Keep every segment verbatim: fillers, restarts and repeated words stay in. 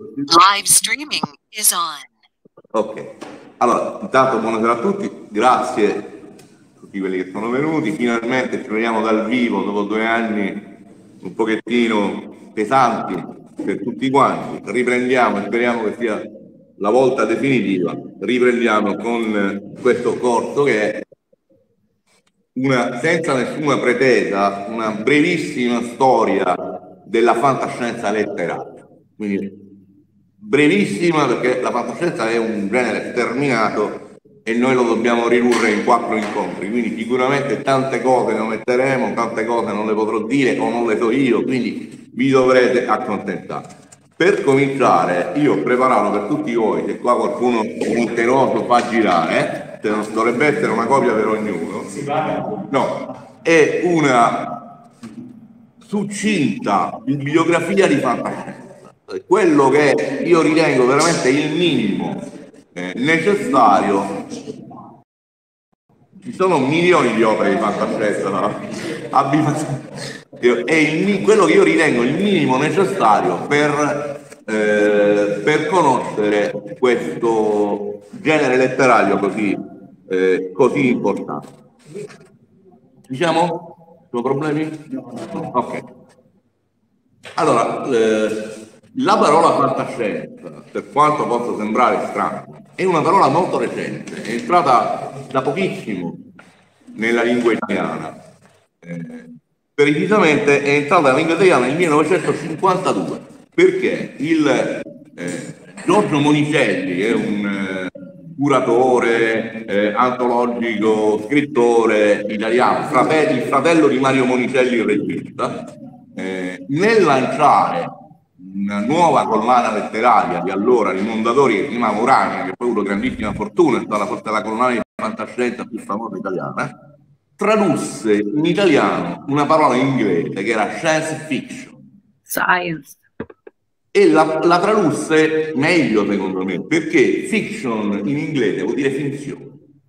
Live streaming is on. Ok, allora intanto buonasera a tutti, grazie a tutti quelli che sono venuti, finalmente ci vediamo dal vivo dopo due anni un pochettino pesanti per tutti quanti, riprendiamo e speriamo che sia la volta definitiva, riprendiamo con questo corso che è una, senza nessuna pretesa, una brevissima storia della fantascienza letteraria, quindi brevissima perché la fantascienza è un genere sterminato e noi lo dobbiamo ridurre in quattro incontri, quindi sicuramente tante cose ne metteremo, tante cose non le potrò dire o non le so io, quindi vi dovrete accontentare. Per cominciare io ho preparato per tutti voi, se qua qualcuno un teroso fa girare, eh, dovrebbe essere una copia per ognuno, no, è una succinta bibliografia di fantascienza, quello che io ritengo veramente il minimo eh, necessario. Ci sono milioni di opere di fantascienza, no? È il, quello che io ritengo il minimo necessario per, eh, per conoscere questo genere letterario così, eh, così importante. Diciamo? Sono problemi? Ok. Allora, eh, la parola fantascienza, per quanto possa sembrare strano, è una parola molto recente, è entrata da pochissimo nella lingua italiana. Eh, precisamente è entrata nella lingua italiana nel millenovecentocinquantadue, perché il eh, Giorgio Monicelli è un eh, curatore eh, antologico, scrittore italiano, fratello, il fratello di Mario Monicelli, il regista, eh, nel lanciare una nuova collana letteraria di allora, di Mondadori, che si chiamava Urania, che poi ha avuto grandissima fortuna, è stata forse la collana di fantascienza più famosa italiana, tradusse in italiano una parola in inglese che era science fiction. Science. E la, la tradusse meglio, secondo me, perché fiction in inglese vuol dire finzione.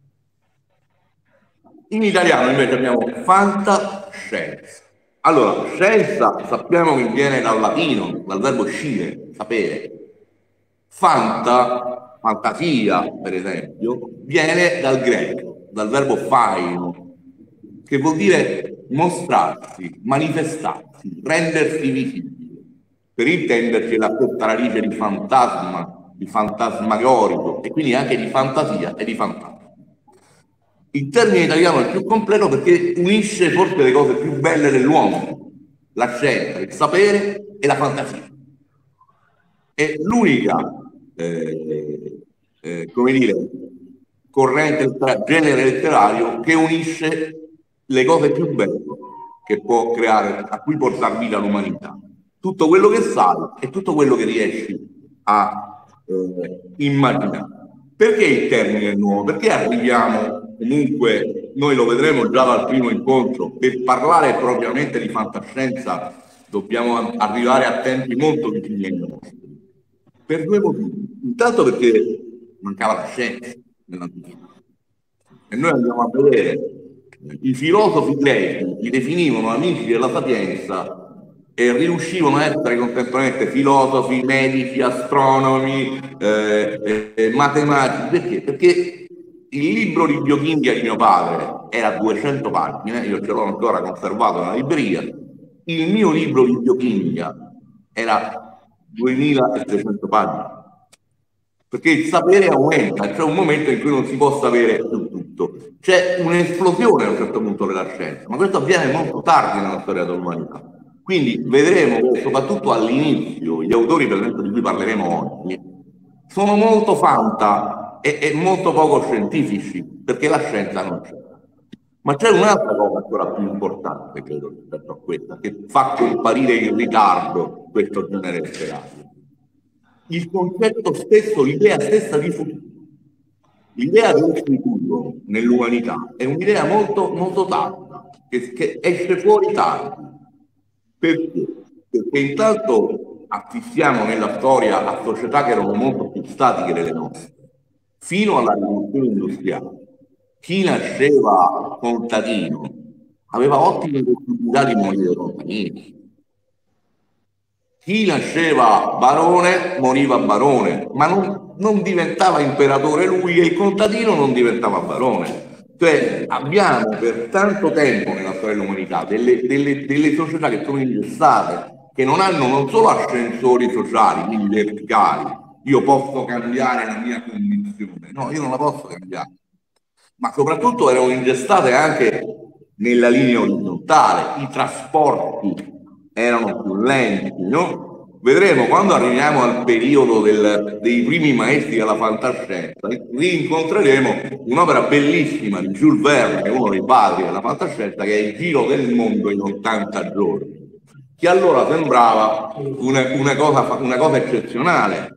In italiano invece abbiamo fantascienza. Allora, scienza sappiamo che viene dal latino, dal verbo scire, sapere. Fanta, fantasia, per esempio, viene dal greco, dal verbo phaino, che vuol dire mostrarsi, manifestarsi, rendersi visibile. Per intenderci la stessa radice di fantasma, di fantasmagorico, e quindi anche di fantasia e di fantasma. Il termine italiano è più completo perché unisce forse le cose più belle dell'uomo, la scienza, il sapere e la fantasia. È l'unica, eh, eh, come dire, corrente, genere letterario che unisce le cose più belle che può creare, a cui portare vita l'umanità. Tutto quello che sai e tutto quello che riesci a eh, immaginare. Perché il termine è nuovo? Perché arriviamo, comunque noi lo vedremo già dal primo incontro, per parlare propriamente di fantascienza dobbiamo arrivare a tempi molto vicini ai nostri. Per due motivi. Intanto perché mancava la scienza nell'antichità. E noi andiamo a vedere, i filosofi greci li definivano amici della sapienza e riuscivano a essere contemporaneamente filosofi, medici, astronomi, eh, eh, matematici. Perché? Perché il libro di biochimica di mio padre era duecento pagine, io ce l'ho ancora conservato nella libreria, il mio libro di biochimica era duemilaseicento pagine, perché il sapere aumenta, c'è un momento in cui non si può sapere più tutto, c'è un'esplosione a un certo punto della scienza, ma questo avviene molto tardi nella storia dell'umanità. Quindi vedremo che soprattutto all'inizio gli autori, per esempio, di cui parleremo oggi, sono molto fanta e, e molto poco scientifici, perché la scienza non c'è. Ma c'è un'altra cosa ancora più importante, credo, rispetto a questa, che fa comparire in ritardo questo genere letterario. Il concetto stesso, l'idea stessa di futuro. L'idea del futuro nell'umanità è un'idea molto, molto tarda, che, che esce fuori tardi. Perché? Perché intanto assistiamo nella storia a società che erano molto più statiche delle nostre, fino alla rivoluzione industriale. Chi nasceva contadino aveva ottime possibilità di morire contadini. chi nasceva barone moriva barone, ma non, non diventava imperatore lui e il contadino non diventava barone. Cioè abbiamo per tanto tempo nella storia dell'umanità delle, delle, delle società che sono ingessate, che non hanno non solo ascensori sociali, quindi verticali, io posso cambiare la mia condizione, no, io non la posso cambiare, ma soprattutto erano ingestate anche nella linea orizzontale, i trasporti erano più lenti, no? Vedremo quando arriviamo al periodo del, dei primi maestri della fantascienza, rincontreremo un'opera bellissima di Jules Verne, che è uno dei padri della fantascienza, che è Il giro del mondo in ottanta giorni, che allora sembrava una, una, cosa, una cosa eccezionale,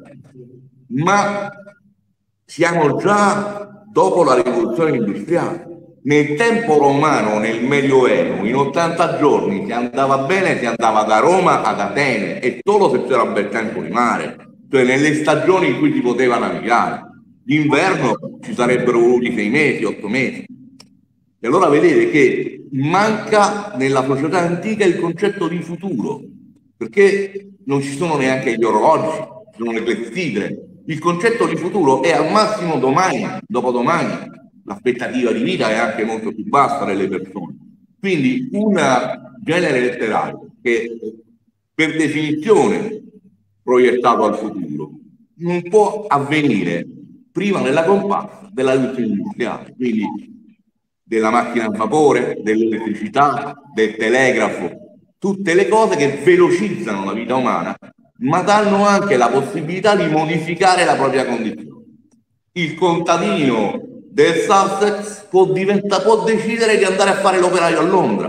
ma siamo già dopo la rivoluzione industriale. Nel tempo romano, nel Medioevo, in ottanta giorni si andava bene, si andava da Roma ad Atene, e solo se c'era bel tempo di mare, cioè nelle stagioni in cui si poteva navigare. D'inverno ci sarebbero voluti sei mesi, otto mesi. E allora vedete che manca nella società antica il concetto di futuro, perché non ci sono neanche gli orologi, ci sono le clessidre. Il concetto di futuro è al massimo domani, dopodomani. L'aspettativa di vita è anche molto più bassa delle persone. Quindi un genere letterario che per definizione proiettato al futuro non può avvenire prima della comparsa della rivoluzione industriale, quindi della macchina a vapore, dell'elettricità, del telegrafo, tutte le cose che velocizzano la vita umana, ma danno anche la possibilità di modificare la propria condizione. Il contadino del Sussex può, può decidere di andare a fare l'operaio a Londra,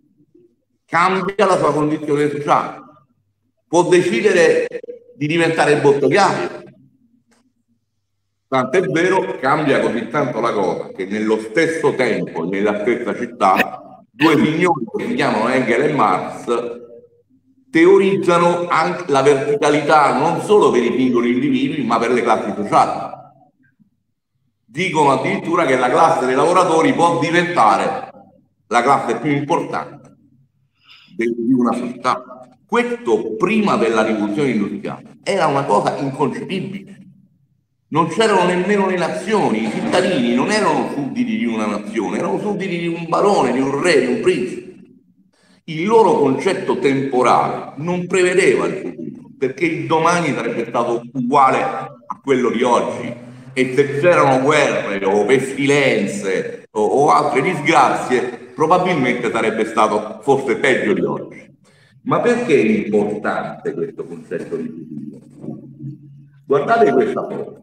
cambia la sua condizione sociale, può decidere di diventare il bottegaio. Tant'è vero, cambia così tanto la cosa che nello stesso tempo, nella stessa città, due signori che si chiamano Engels e Marx teorizzano anche la verticalità non solo per i singoli individui, ma per le classi sociali. Dicono addirittura che la classe dei lavoratori può diventare la classe più importante di una società. Questo prima della rivoluzione industriale era una cosa inconcepibile. Non c'erano nemmeno le nazioni, i cittadini non erano sudditi di una nazione, erano sudditi di un barone, di un re, di un principe. Il loro concetto temporale non prevedeva il futuro, perché il domani sarebbe stato uguale a quello di oggi, e se c'erano guerre o pestilenze o, o altre disgrazie, probabilmente sarebbe stato forse peggio di oggi. Ma perché è importante questo concetto di futuro? Guardate questa foto.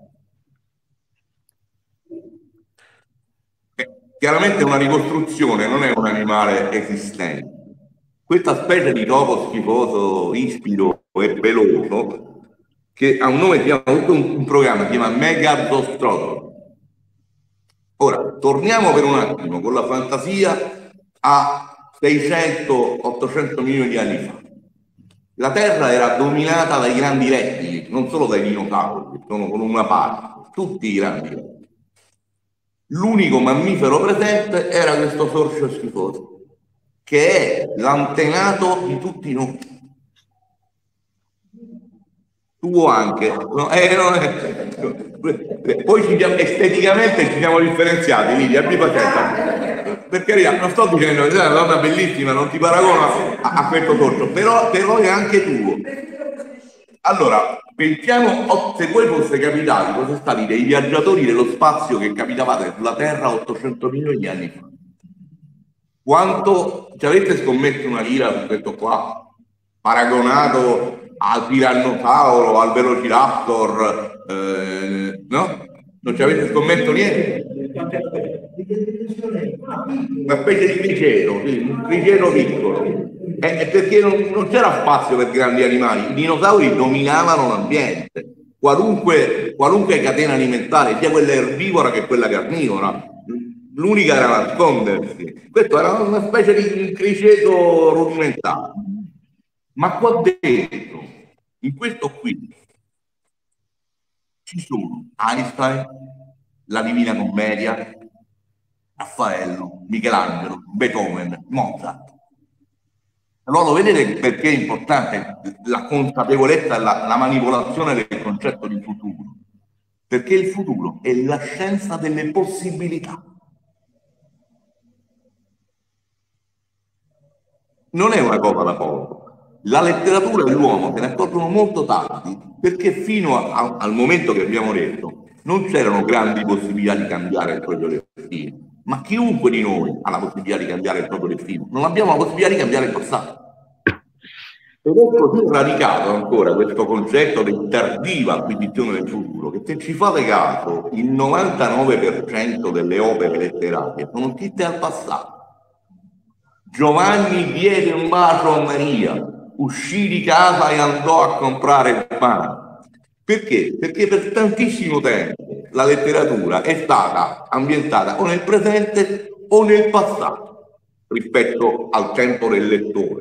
Chiaramente una ricostruzione, non è un animale esistente. Questa specie di topo schifoso, ispido e peloso, che ha un nome, si chiama, tutto un, un programma, si chiama Megalostrodon. Ora, torniamo per un attimo con la fantasia a seicento ottocento milioni di anni fa. La Terra era dominata dai grandi rettili, non solo dai dinosauri, che sono con una parte, tutti i grandi rettili. L'unico mammifero presente era questo sorcio schifoso, che è l'antenato di tutti noi. Tuo anche. No, eh, no, eh. Poi ci siamo, esteticamente ci siamo differenziati, Lidia, abbi pazienza. Per carità, non sto dicendo che sei una donna bellissima, non ti paragono a, a questo sorcio, però, però è anche tuo. Allora, pensiamo, se voi foste capitati, foste stati dei viaggiatori dello spazio che capitavate sulla Terra ottocento milioni di anni fa. Quanto ci avete scommesso una lira su questo qua, paragonato al tirannosauro, al velociraptor, eh, no? Non ci avete scommesso niente? Una specie di criceto, sì, un criceto piccolo. È perché non, non c'era spazio per grandi animali, i dinosauri dominavano l'ambiente, qualunque, qualunque catena alimentare, sia quella erbivora che quella carnivora, l'unica era nascondersi. Questo era una specie di criceto rudimentale. Ma qua dentro, in questo qui, ci sono Einstein, la Divina Commedia, Raffaello, Michelangelo, Beethoven, Mozart. Allora lo vedete perché è importante la consapevolezza e la, la manipolazione del concetto di futuro? Perché il futuro è la scienza delle possibilità. Non è una cosa da poco. La letteratura e l'uomo se ne accorgono molto tardi, perché fino a, a, al momento che abbiamo detto non c'erano grandi possibilità di cambiare il proprio destino. Ma chiunque di noi ha la possibilità di cambiare il proprio destino. Non abbiamo la possibilità di cambiare il passato. Ed è così radicato ancora questo concetto di tardiva acquisizione del futuro, che se ci fate caso, il novantanove per cento delle opere letterarie sono scritte al passato. Giovanni diede un bacio a Maria, uscì di casa e andò a comprare il pane. Perché? Perché per tantissimo tempo la letteratura è stata ambientata o nel presente o nel passato rispetto al tempo del lettore.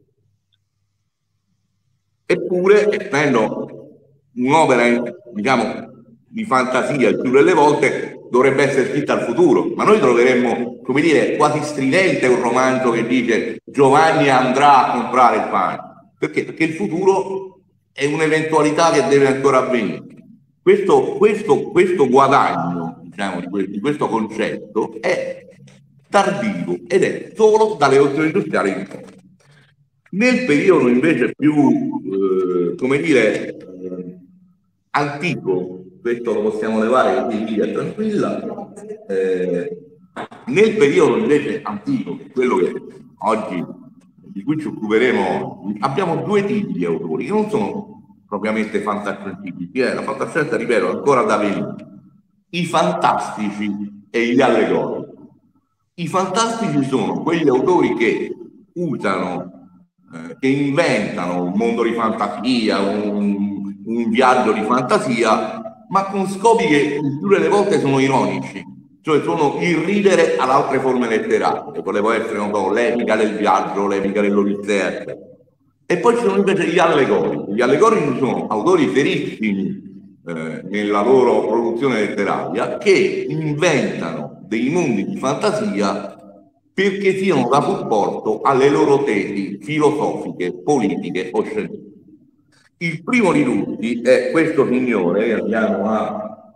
Eppure, essendo un'opera, diciamo, di fantasia il più delle volte, dovrebbe essere scritta al futuro, ma noi troveremmo, come dire, quasi stridente un romanzo che dice Giovanni andrà a comprare il pane. Perché? Perché il futuro è un'eventualità che deve ancora avvenire. Questo, questo, questo guadagno, diciamo, di questo concetto è tardivo ed è solo dalle opzioni industriali in poi. Nel periodo invece più, eh, come dire, eh, antico, questo lo possiamo levare in via tranquilla, eh, nel periodo invece antico, quello che oggi, di cui ci occuperemo, abbiamo due tipi di autori che non sono propriamente fantascientifici, eh, la fantascienza, ripeto, ancora da venire, i fantastici e gli allegorici. I fantastici sono quegli autori che usano che inventano un mondo di fantasia, un, un viaggio di fantasia, ma con scopi che il più delle volte sono ironici, cioè sono il ridere ad altre forme letterarie, volevo essere, non so, l'epica del viaggio, l'epica dell'Odissea. E poi ci sono invece gli allegorici. Gli allegorici sono autori serissimi eh, nella loro produzione letteraria che inventano dei mondi di fantasia perché siano da supporto alle loro tesi filosofiche, politiche o scientifiche. Il primo di tutti è questo signore, che andiamo a...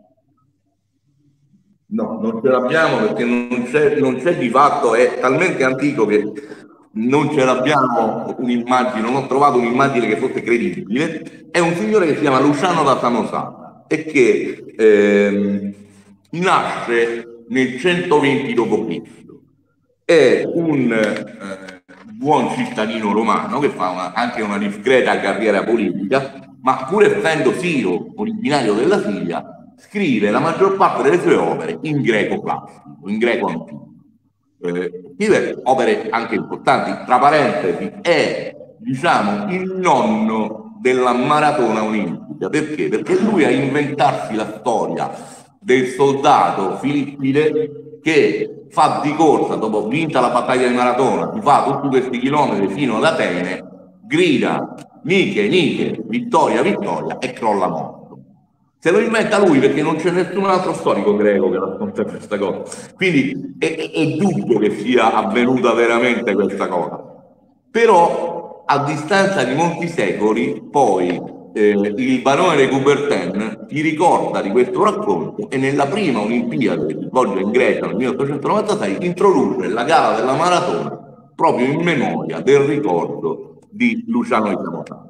No, non ce l'abbiamo perché non c'è, non c'è di fatto, è talmente antico che non ce l'abbiamo un'immagine, non ho trovato un'immagine che fosse credibile. È un signore che si chiama Luciano da Samosata e che eh, nasce nel centoventi dopo Cristo È un eh, buon cittadino romano che fa una, anche una discreta carriera politica, ma pur essendo siro, originario della Siria, scrive la maggior parte delle sue opere in greco classico, in greco antico. Eh, scrive opere anche importanti, tra parentesi, è, diciamo, il nonno della maratona olimpica. Perché? Perché lui a inventarsi la storia del soldato filippide che fa di corsa, dopo vinta la battaglia di Maratona, si fa tutti questi chilometri fino ad Atene, grida Nike, Nike, vittoria, vittoria e crolla morto. Se lo inventa lui perché non c'è nessun altro storico greco che racconta questa cosa. Quindi è, è, è dubbio che sia avvenuta veramente questa cosa. Però a distanza di molti secoli poi eh, il barone de Coubertin ti ricorda di questo racconto e nella prima Olimpiade che si svolge in Grecia nel milleottocentonovantasei introduce la gara della maratona proprio in memoria del ricordo di Luciano di Samosata,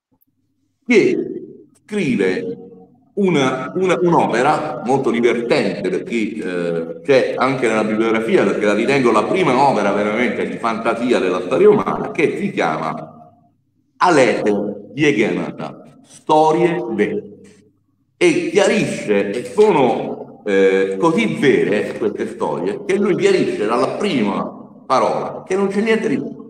che scrive una, una, un'opera molto divertente per chi eh, c'è anche nella bibliografia, perché la ritengo la prima opera veramente di fantasia della storia umana, che si chiama Alete Diegenata, storie vere, e chiarisce, e sono eh, così vere queste storie che lui chiarisce dalla prima parola che non c'è niente di buono,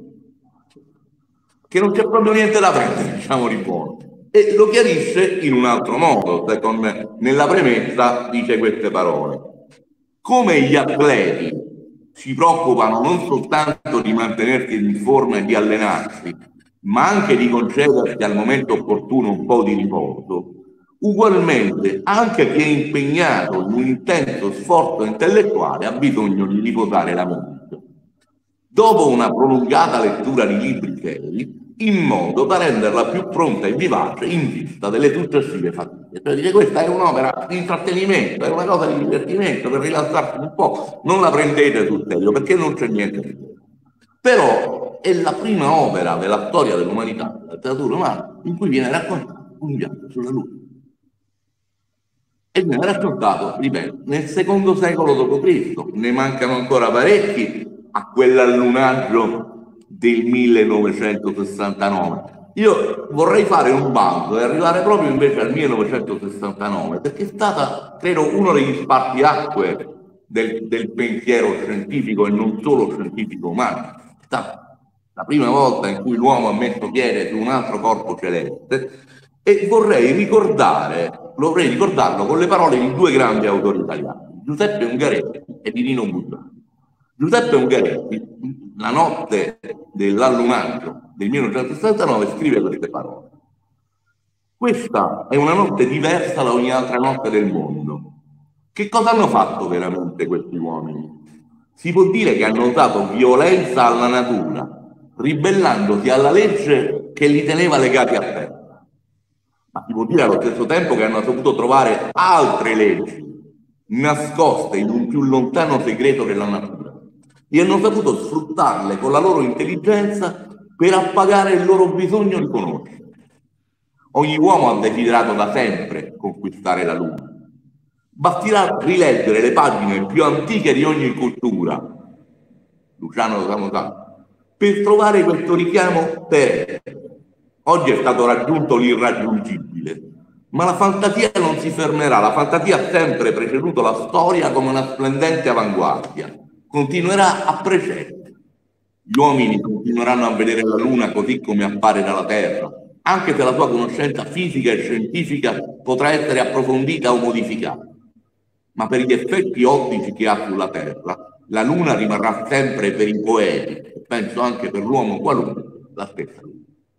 che non c'è proprio niente da prendere, diciamo, di buono, e lo chiarisce in un altro modo. Secondo me, nella premessa dice queste parole: come gli atleti si preoccupano non soltanto di mantenersi in forma e di allenarsi, ma anche di concedersi al momento opportuno un po' di riposo, ugualmente anche chi è impegnato in un intenso sforzo intellettuale ha bisogno di riposare la mente. dopo una prolungata lettura di libri seri, in modo da renderla più pronta e vivace in vista delle successive fatiche. Cioè, dice, questa è un'opera di intrattenimento, è una cosa di divertimento, per rilassarsi un po', non la prendete sul serio, perché non c'è niente di serio. Però è la prima opera della storia dell'umanità, della letteratura umana, in cui viene raccontato un viaggio sulla Luna. E viene raccontato, ripeto, nel secondo secolo dopo Cristo. Ne mancano ancora parecchi a quell'allunaggio del millenovecentosessantanove. Io vorrei fare un balzo e arrivare proprio invece al millenovecentosessantanove, perché è stata, credo, uno degli spartiacque del, del pensiero scientifico e non solo scientifico umano. È stata la prima volta in cui l'uomo ha messo piede su un altro corpo celeste, e vorrei ricordare, vorrei ricordarlo con le parole di due grandi autori italiani, Giuseppe Ungaretti e di Nino Buzzati. Giuseppe Ungaretti, la notte dell'allunaggio del millenovecentosessantanove, scrive queste parole: questa è una notte diversa da ogni altra notte del mondo. Che cosa hanno fatto veramente questi uomini? Si può dire che hanno usato violenza alla natura, ribellandosi alla legge che li teneva legati a terra. Ma si può dire allo stesso tempo che hanno saputo trovare altre leggi nascoste in un più lontano segreto della natura e hanno saputo sfruttarle con la loro intelligenza per appagare il loro bisogno di conoscere. Ogni uomo ha desiderato da sempre conquistare la Luna. Basterà rileggere le pagine più antiche di ogni cultura, Luciano lo sa, per trovare questo richiamo terrestre. Oggi è stato raggiunto l'irraggiungibile, ma la fantasia non si fermerà. La fantasia ha sempre preceduto la storia come una splendente avanguardia. Continuerà a precedere. Gli uomini continueranno a vedere la Luna così come appare dalla Terra, anche se la sua conoscenza fisica e scientifica potrà essere approfondita o modificata. Ma per gli effetti ottici che ha sulla Terra, la Luna rimarrà sempre per i poeti, e penso anche per l'uomo qualunque, la stessa Luna.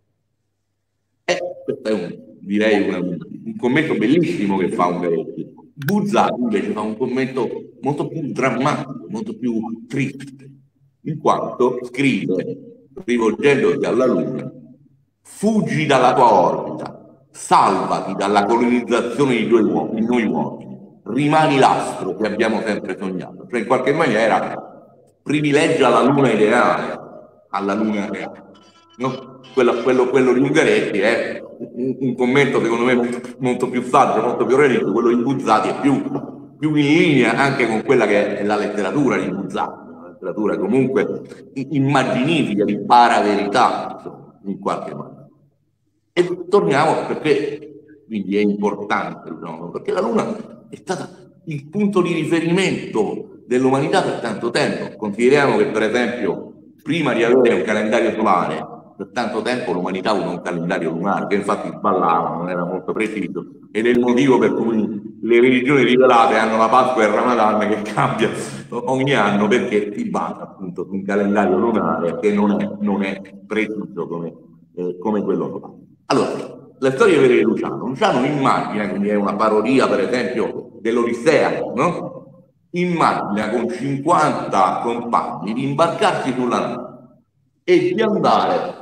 Eh, questo è un, direi una, un commento bellissimo che fa Ungaretti. Buzzati invece fa un commento molto più drammatico, molto più triste, in quanto scrive, rivolgendosi alla Luna: fuggi dalla tua orbita, salvati dalla colonizzazione di, due di noi uomini, rimani l'astro che abbiamo sempre sognato. Cioè, in qualche maniera privilegia la Luna ideale alla Luna reale. No? Quello, quello, quello di Ungaretti è un, un commento secondo me molto, molto più saggio, molto più realistico. Quello di Buzzati è più, più in linea anche con quella che è la letteratura di Buzzati, una letteratura comunque immaginifica, di paraverità, insomma, in qualche modo. E torniamo perché quindi è importante, diciamo, perché la Luna è stata il punto di riferimento dell'umanità per tanto tempo. Consideriamo che, per esempio, prima di avere un calendario solare, per tanto tempo l'umanità aveva un calendario lunare che infatti sballava, non era molto preciso, ed è il motivo per cui le religioni rivelate hanno la Pasqua e il Ramadan che cambia ogni anno, perché si basa appunto su un calendario lunare che non è, non è preciso come, eh, come quello solare. Allora, la storia vera di Luciano. Luciano immagina, quindi è una parodia per esempio dell'Odissea, no? Immagina con cinquanta compagni di imbarcarsi sulla nave e di andare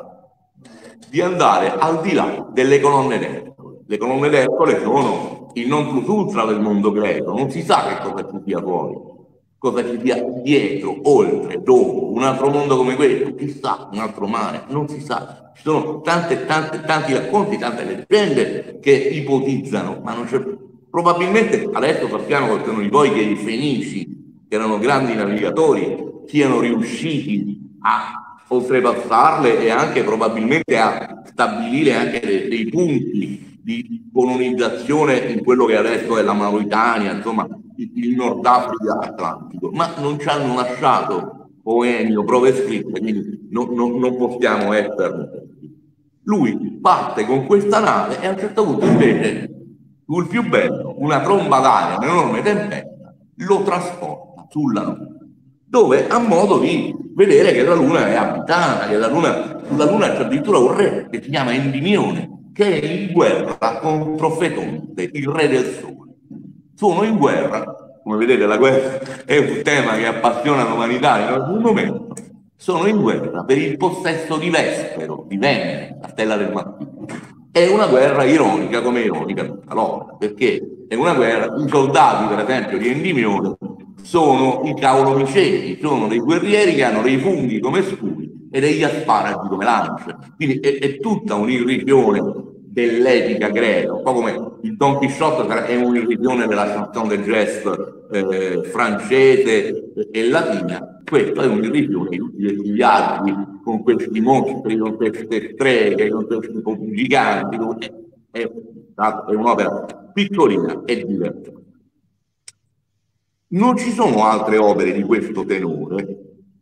di andare al di là delle colonne d'Ercole. Le colonne d'Ercole sono il non plus ultra del mondo greco, non si sa che cosa ci sia fuori, cosa ci sia dietro, oltre, dopo, un altro mondo come questo, chissà, un altro mare, non si sa. Ci sono tante, tante, tanti racconti, tante leggende che ipotizzano, ma non c'è. Probabilmente adesso sappiamo qualcuno di voi che i Fenici, che erano grandi navigatori, siano riusciti a oltrepassarle e anche probabilmente a stabilire anche dei, dei punti di colonizzazione in quello che adesso è la Mauritania, insomma il Nord Africa atlantico, ma non ci hanno lasciato poemi o prove scritte, quindi non, non, non possiamo essere. Lui parte con questa nave e a un certo punto invece sul più bello, una tromba d'aria, un'enorme tempesta, lo trasporta sulla Luna, dove ha modo di vedere che la Luna è abitata, che la Luna, sulla Luna c'è addirittura un re che si chiama Endimione, che è in guerra contro Fetonte, il re del Sole. Sono in guerra, come vedete la guerra è un tema che appassiona l'umanità in alcun momento, sono in guerra per il possesso di Vespero, di Venere, la stella del mattino. È una guerra ironica come ironica tutta l'opera, perché è una guerra, i soldati per esempio di Endimione sono i cavolomiceti, sono dei guerrieri che hanno dei funghi come scudi e degli asparagi come lance, quindi è, è tutta un'irrisione dell'etica greca, un po' come il Don Chisciotte è un'irrisione della chanson de geste eh, francese e latina, questa è un'irrisione di tutti questi viaggi con questi mostri, con queste streghe, con questi giganti, è, è, è un'opera piccolina e divertente. Non ci sono altre opere di questo tenore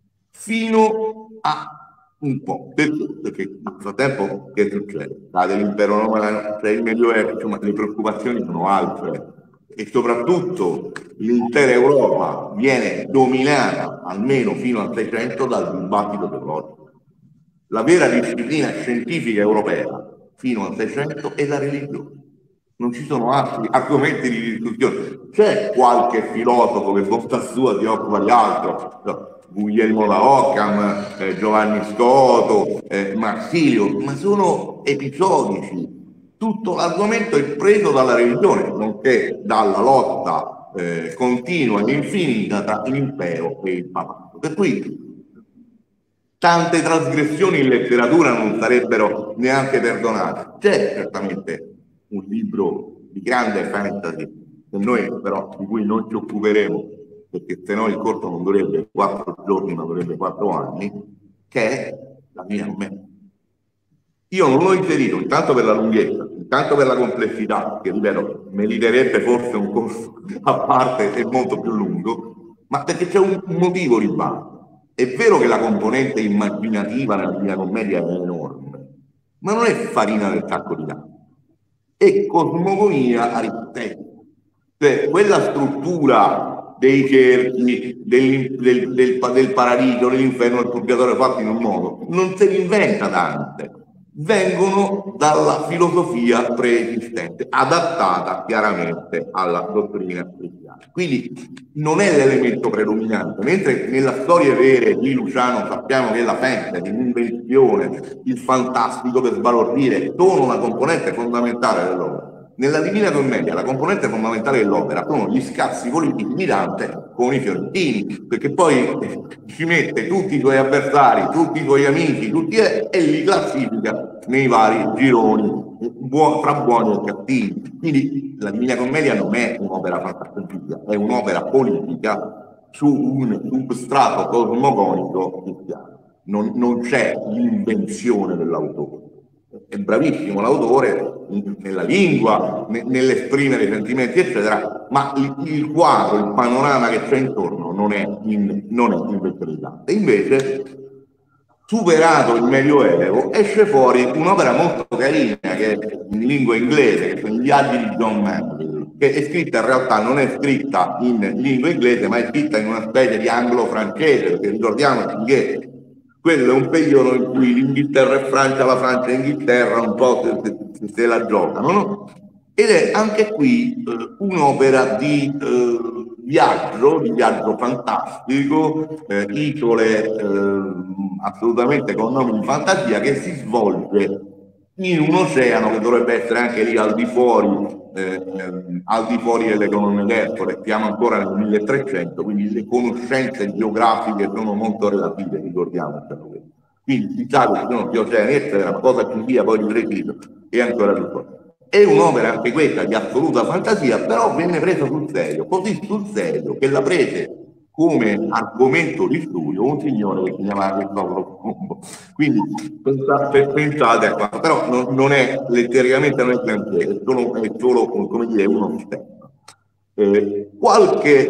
fino a un po', perché, perché nel frattempo che succede? Cade l'impero romano, c'è il Medioevo, insomma le preoccupazioni sono altre e soprattutto l'intera Europa viene dominata almeno fino al Seicento dal dibattito teologico. La vera disciplina scientifica europea fino al Seicento è la religione. Non ci sono altri argomenti di discussione. C'è qualche filosofo che bontà sua si occupa di altro, Guglielmo da Occam, eh, Giovanni Scoto, eh, Marsilio, ma sono episodici. Tutto l'argomento è preso dalla religione, nonché dalla lotta eh, continua e infinita tra l'impero e il papato. Per cui tante trasgressioni in letteratura non sarebbero neanche perdonate. C'è certamente un libro di grande fantasy, che noi però di cui non ci occuperemo, perché se no il corso non durerebbe quattro giorni ma durerebbe quattro anni, che è La Divina Commedia. Io non l'ho inserito intanto per la lunghezza, intanto per la complessità, che ripeto, meriterebbe forse un corso a parte e molto più lungo, ma perché c'è un, un motivo di base. È vero che la componente immaginativa nella Divina Commedia è enorme, ma non è farina del sacco di latte, è cosmogonia aristotelega. Cioè, quella struttura dei cerchi, del, del, del, del paradiso, dell'inferno, del purgatorio fatti in un modo, non se li inventa Dante, vengono dalla filosofia preesistente, adattata chiaramente alla dottrina cristiana. Quindi non è l'elemento predominante, mentre nella storie vere di Luciano sappiamo che la fantasy, l'invenzione, il fantastico per sbalordire sono una componente fondamentale dell'opera. Nella Divina Commedia la componente fondamentale dell'opera sono gli scazzi politici di Dante con i fiorentini, perché poi ci mette tutti i suoi avversari, tutti i suoi amici, tutti e, e li classifica nei vari gironi buon, fra buoni e cattivi. Quindi la Divina Commedia non è un'opera fantastica, è un'opera politica su un substrato cosmogonico cristiano. Non, non c'è l'invenzione dell'autore. È bravissimo l'autore nella lingua, nell'esprimere i sentimenti, eccetera, ma il, il quadro, il panorama che c'è intorno non è in, non è inventorizzante. E invece, superato il Medioevo, esce fuori un'opera molto carina che è in lingua inglese, che sono I viaggi di John Mandeville, che è scritta in realtà, non è scritta in lingua inglese, ma è scritta in una specie di anglo-francese, perché ricordiamoci che quello è un periodo in cui l'Inghilterra e Francia, la Francia e l'Inghilterra un po' se, se, se la giocano, no? Ed è anche qui eh, un'opera di eh, viaggio, di viaggio fantastico, eh, isole eh, assolutamente con nomi di fantasia, che si svolge in un oceano che dovrebbe essere anche lì al di fuori, eh, al di fuori delle colonne d'Ercole. Siamo ancora nel milletrecento, quindi le conoscenze geografiche sono molto relative, ricordiamocelo. Quindi si sa che ci sono gli oceani, eccetera, ma cosa ci sia poi di preciso è ancora più forte. È un'opera anche questa di assoluta fantasia, però venne presa sul serio, così sul serio che la prese come argomento di studio un signore che si chiamava Cristoforo Colombo. Quindi pensate, pensate a questo, però non, non è letteralmente non è granché, è solo, è solo come dire uno step. Eh, qualche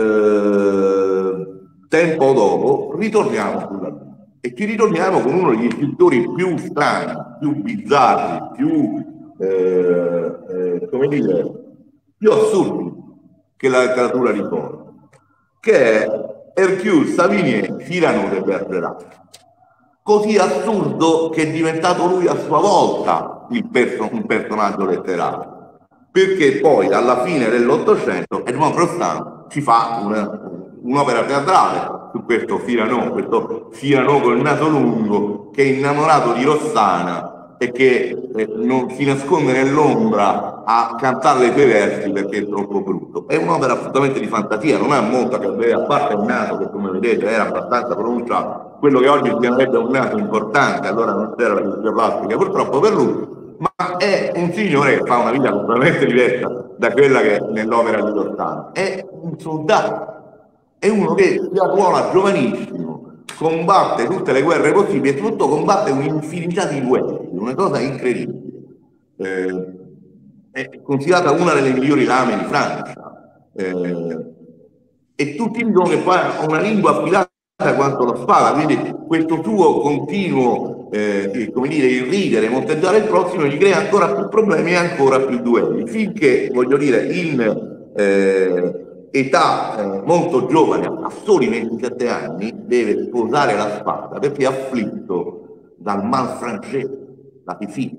eh, tempo dopo ritorniamo sulla Luna e ci ritorniamo con uno degli scrittori più strani, più bizzarri, più eh, eh, come dire, più assurdi che la letteratura ricorda, che è Hercule Savigny, Cyrano de Bergerac. Così assurdo che è diventato lui a sua volta il perso un personaggio letterario, perché poi alla fine dell'Ottocento Edmond Rostand ci fa una, un'opera teatrale su questo Cyrano, questo Cyrano col naso lungo che è innamorato di Rossana e che eh, non si nasconde nell'ombra a cantare i suoi versi perché è troppo brutto. È un'opera assolutamente di fantasia, non ha molto a che vedere, a parte il naso che come vedete era abbastanza pronunciato, quello che oggi si chiamerebbe un naso importante, allora non c'era la chirurgia plastica purtroppo per lui, ma è un signore che fa una vita completamente diversa da quella che è nell'opera di Rossana. È un soldato, è uno che si arruola giovanissimo, combatte tutte le guerre possibili e soprattutto combatte un'infinità di duelli, una cosa incredibile. Eh, è considerata una delle migliori lame di Francia eh, e tutti dicono che poi ha una lingua affilata quanto la spada, quindi questo suo continuo eh, come dire, irridere, monteggiare il prossimo gli crea ancora più problemi e ancora più duelli, finché, voglio dire, in eh, età eh, molto giovane, a soli ventisette anni, deve sposare la spada perché è afflitto dal mal francese, la tifina,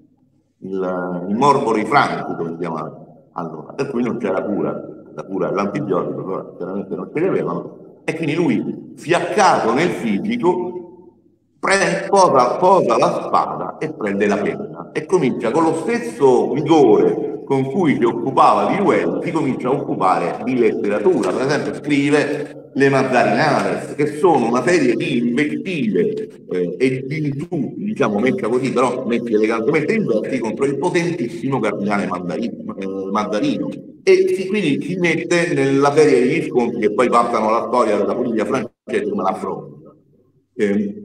il, il morbo dei franchi, come si chiamava allora, per cui non c'era cura, la cura dell'antibiotico, allora chiaramente non ce ne avevano, e quindi lui, fiaccato nel fisico, prende, posa, posa la spada e prende la penna e comincia con lo stesso vigore con cui si occupava di duelli, si comincia a occupare di letteratura. Per esempio scrive le Mazzarinades, che sono una serie di invettive eh, e di insulti, diciamo messa così, però messi elegantemente in versi contro il potentissimo cardinale Mandarino, eh, Mandarino. E si, quindi si mette nella serie degli scontri che poi passano alla storia della politica francese come la fronda. Eh,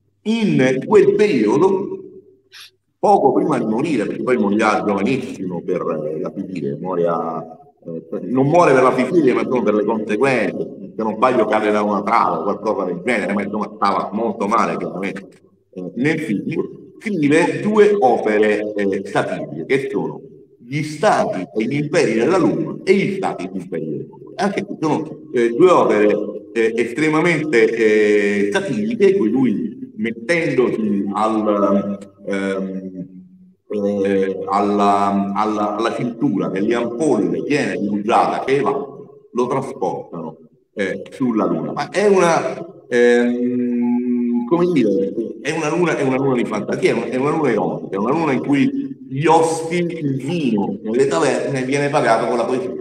in quel periodo, poco prima di morire, perché poi morirà giovanissimo per eh, la Sicilia, muore a, eh, non muore per la Sicilia, ma solo per le conseguenze, se non sbaglio cade da una trave o qualcosa del genere, ma insomma stava molto male chiaramente eh, nel fisico, scrive due opere eh, satiriche, che sono Gli Stati e gli Imperi della Luna e Gli Stati e gli Imperi della Luna. Anche qui sono eh, due opere eh, estremamente eh, satiriche, in cui lui mettendosi al, ehm, eh, alla, alla, alla cintura delle ampolle piene di usata che evaporano, lo trasportano eh, sulla Luna. Ma è una, ehm, come dire, è una luna, è una luna di fantasia, è una luna erotica, è una luna in cui gli osti, il vino nelle taverne viene pagato con la poesia.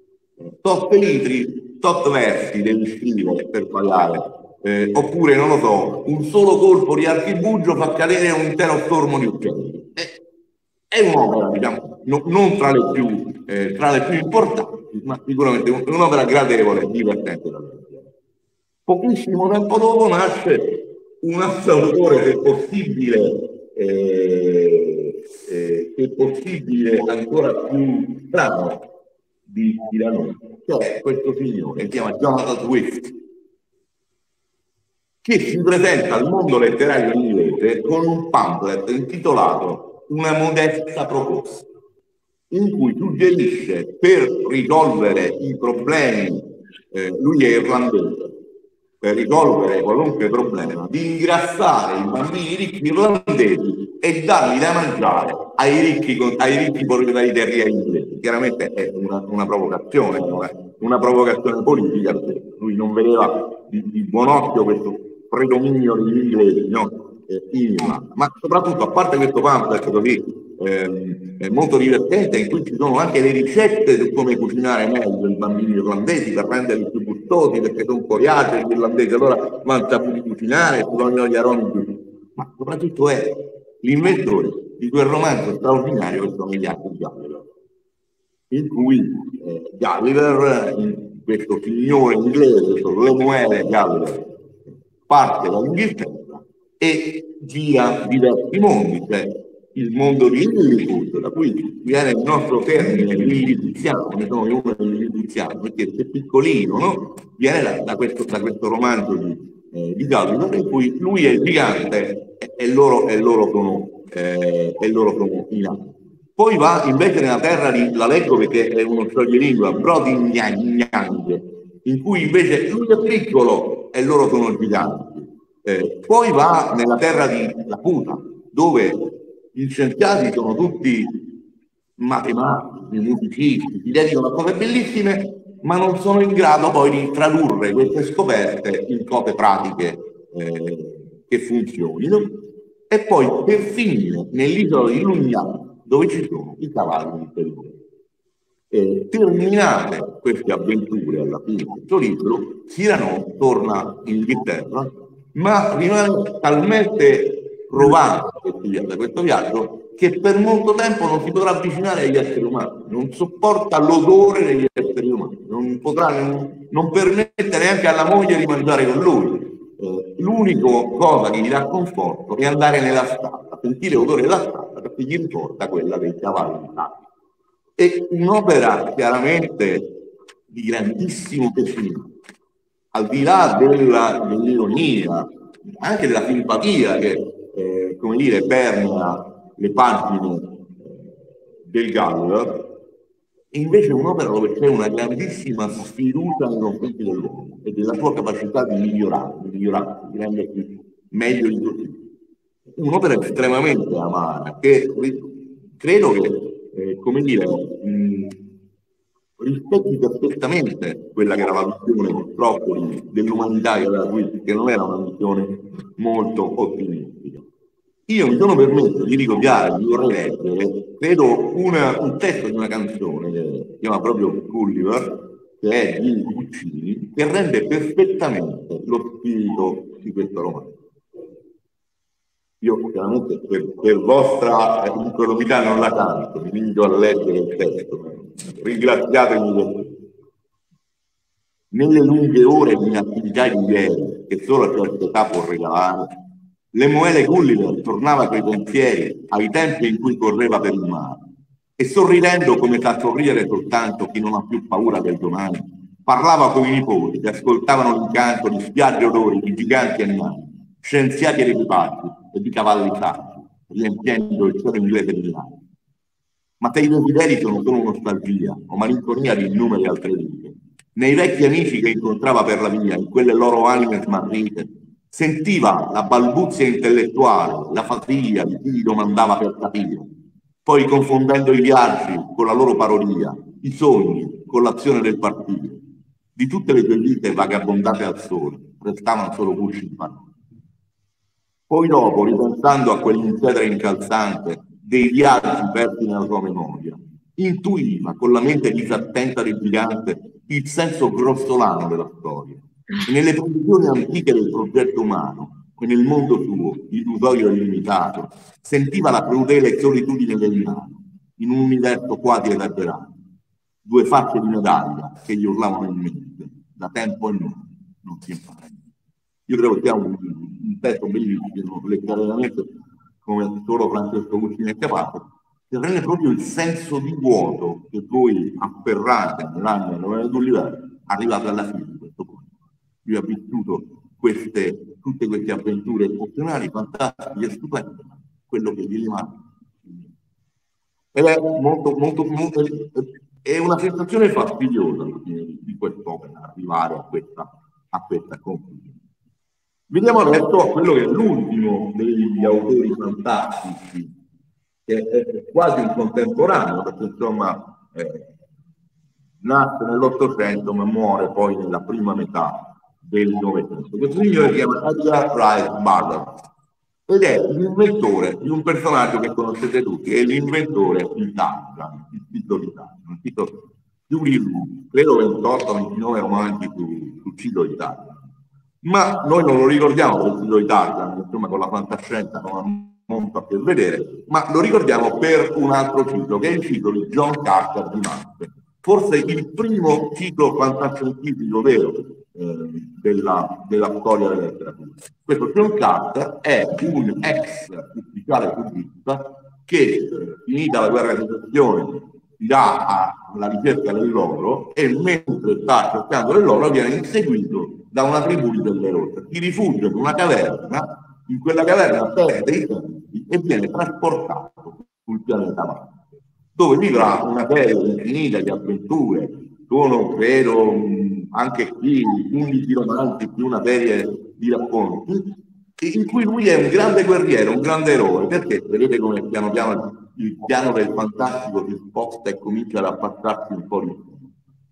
Tot litri, tot versi devi scrivere per pagare. Eh, oppure, non lo so, un solo colpo di archibugio fa cadere un intero stormo di uccelli. Eh, è un'opera, diciamo, no, non tra le più, eh, tra le più importanti, ma sicuramente un'opera gradevole, divertente da leggere. Pochissimo tempo dopo nasce un altro autore, se possibile, eh, eh, se possibile ancora più strano di, di da noi, cioè questo signore si chiama Jonathan Swift, che si presenta al mondo letterario inglese con un pamphlet intitolato Una modesta proposta, in cui suggerisce per risolvere i problemi, eh, lui è irlandese, per risolvere qualunque problema, di ingrassare i bambini ricchi irlandesi e dargli da mangiare ai ricchi, ai ricchi proprietari terrieri inglesi. Chiaramente è una, una provocazione, una, una provocazione politica, perché lui non vedeva di, di buon occhio questo predominio degli inglesi, no? eh, in Irlanda. Ma soprattutto, a parte questo pamphlet così ehm, è molto divertente, in cui ci sono anche le ricette su come cucinare meglio i bambini irlandesi per renderli più gustosi, perché sono coriacei gli irlandesi, allora non sa più di cucinare, si vogliono gli aromi più. Ma soprattutto è l'inventore di quel romanzo straordinario che sono gli Atti di Gulliver, in cui eh, Gulliver, questo signore inglese, Lemuel Gulliver, parte dall'Inghilterra e gira diversi mondi, cioè il mondo di Lilliput, da cui viene il nostro termine lillipuziano, come sono uno dei lillipuziani, perché è piccolino, no? Viene da, da, questo, da questo romanzo di, eh, di Gulliver, in cui lui è il gigante e, e, loro, e, loro, sono, eh, e loro sono i nani. Poi va invece nella terra di, la leggo perché è uno scioglilingua, Brodignang, in cui invece lui è piccolo e loro sono giganti. Eh, poi va nella terra di Laputa, dove gli scienziati sono tutti matematici, musicisti, si dedicano a cose bellissime, ma non sono in grado poi di tradurre queste scoperte in cose pratiche eh, che funzionino. E poi per finire nell'isola di Lugnano, dove ci sono i cavalli interiori. Eh, terminate queste avventure alla fine di questo libro, Cyrano torna in Inghilterra, ma rimane talmente provato da questo viaggio che per molto tempo non si potrà avvicinare agli esseri umani, non sopporta l'odore degli esseri umani, non potrà, non, non permette neanche alla moglie di mangiare con lui. Eh, l'unica cosa che gli dà conforto è andare nella strada, sentire l'odore della strada, perché gli ricorda quella dei cavalli. È un'opera chiaramente di grandissimo pessimismo, al di là dell'ironia, anche della simpatia che, eh, come dire, permea le pagine del Gallo, e invece è un'opera dove c'è una grandissima sfiducia nei confronti dell'uomo e della sua capacità di migliorare, di migliorare, di rendersi meglio di tutti. Un'opera estremamente amara, che credo che Eh, come dire, mh, rispetti perfettamente quella che era la visione purtroppo dell'umanità che aveva qui, che non era una visione molto ottimistica. Io mi sono permesso di ricopiare, di vorrei leggere, credo, una, un testo di una canzone che si chiama proprio Gulliver, che è di Guccini, che rende perfettamente lo spirito di questo romanzo. Io chiaramente per, per vostra incolumità non la canto, mi invito a leggere il testo, ringraziatemi. Nelle lunghe ore di inattività di ieri, che solo a certa età può regalare, l'Emoele Gulliver tornava coi pensieri ai tempi in cui correva per il mare e sorridendo come sa sorridere soltanto chi non ha più paura del domani, parlava con i nipoti che ascoltavano l'incanto di spiagge odori di giganti animali, scienziati ed equipaggi e di cavalli sacri, riempiendo il cielo inglese di Milano. Ma se i desideri sono solo nostalgia o malinconia di innumerevoli altre vite, nei vecchi amici che incontrava per la via, in quelle loro anime smarrite, sentiva la balbuzia intellettuale, la fatica di chi gli domandava per capire, poi confondendo i viaggi con la loro parodia, i sogni con l'azione del partito. Di tutte le tue vite vagabondate al sole, restavano solo gusci di parole. Poi dopo, ripensando a quell'incedere incalzante dei viaggi persi nella sua memoria, intuiva con la mente disattenta del gigante il senso grossolano della storia. E nelle previsioni antiche del progetto umano, e nel mondo suo, illusorio e illimitato, sentiva la crudele solitudine del nano, in un universo quasi esagerato. Due facce di medaglia che gli urlavano in mente, da tempo e non, non si impara. Io credo che sia un, un testo bellissimo, letterariamente, come solo Francesco Guccini è capace, che rende proprio il senso di vuoto che voi afferrate nell'anno novembre Gulliver, arrivate alla fine di questo punto. Lui ha vissuto queste, tutte queste avventure emozionali, fantastiche e stupende, quello che gli rimane. Ed è molto, molto, molto, è una sensazione fastidiosa di, di quest'opera, arrivare a questa, a questa conclusione. Vediamo adesso quello che è l'ultimo degli autori fantastici, che è quasi un contemporaneo, perché insomma eh, nasce nell'Ottocento ma muore poi nella prima metà del Novecento. Questo signore si chiama Edgar Rice Burroughs ed è l'inventore di un personaggio che conoscete tutti, è l'inventore di Tarzan, il titolo di Tarzan, un titolo più di credo ventotto ventinove romanzi su, sul ciclo di Tarzan. Ma noi non lo ricordiamo per il titolo di Tarzan, insomma con la fantascienza non ha molto a che vedere, ma lo ricordiamo per un altro ciclo, che è il ciclo di John Carter di Marte. Forse il primo ciclo fantascientifico vero eh, della, della storia della letteratura. Questo John Carter è un ex ufficiale cubista che, eh, finita la guerra di secessione, si dà alla ricerca dell'oro e mentre sta cercando dell'oro viene inseguito da una tribù delle rotte. Si rifugia in una caverna, in quella caverna perde i sensi e viene trasportato sul pianeta Marte, dove vivrà una serie infinita di avventure. Sono, credo, anche qui undici romanzi più una serie di racconti, in cui lui è un grande guerriero, un grande eroe, perché vedete come piano piano il piano del fantastico si sposta e comincia ad affacciarsi un po' di più.